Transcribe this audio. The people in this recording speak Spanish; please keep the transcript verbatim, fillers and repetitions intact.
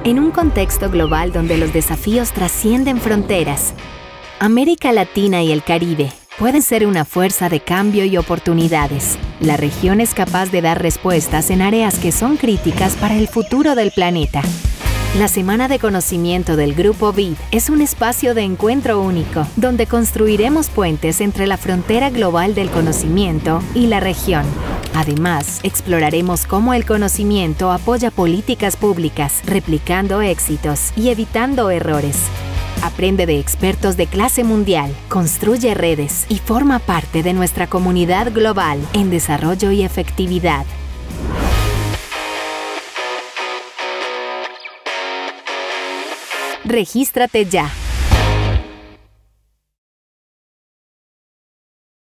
En un contexto global donde los desafíos trascienden fronteras, América Latina y el Caribe pueden ser una fuerza de cambio y oportunidades. La región es capaz de dar respuestas en áreas que son críticas para el futuro del planeta. La Semana de Conocimiento del Grupo B I D es un espacio de encuentro único, donde construiremos puentes entre la frontera global del conocimiento y la región. Además, exploraremos cómo el conocimiento apoya políticas públicas, replicando éxitos y evitando errores. Aprende de expertos de clase mundial, construye redes y forma parte de nuestra comunidad global en desarrollo y efectividad. Regístrate ya.